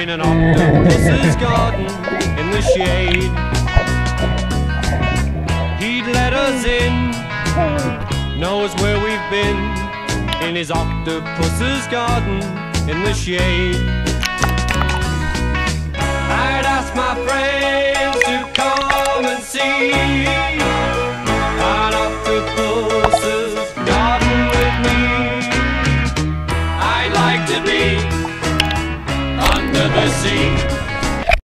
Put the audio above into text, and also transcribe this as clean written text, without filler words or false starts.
in an octopus's garden in the shade. He'd let us in, knows where we've been, in his octopus's garden in the shade. I'd ask my friend